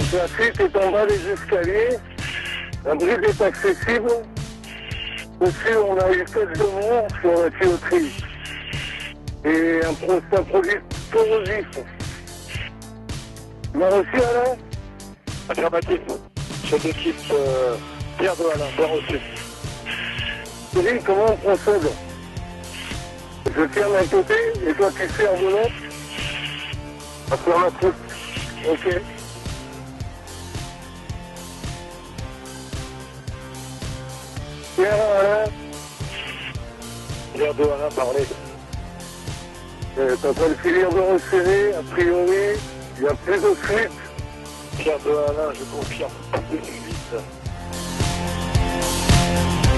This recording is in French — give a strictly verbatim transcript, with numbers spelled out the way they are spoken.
La fuite est en bas des escaliers. La bride est accessible. Dessus, on a eu quelques morts sur la tuyauterie. Et un, pro un produit corrosif. Tu m'as reçu, Alain? Affirmatif. Chef d'équipe euh, Pierre de Alain, bien reçu. Céline, comment on procède? Je ferme un côté et toi tu fermes de l'autre? Affirmatif. Ok. Pierre Alain. Pierre de Alain, parlez. Euh, T'as pas le filir de resserrer, a priori, il n'y a plus de fuite. Pierre de Alain, je confirme, pas de fuite.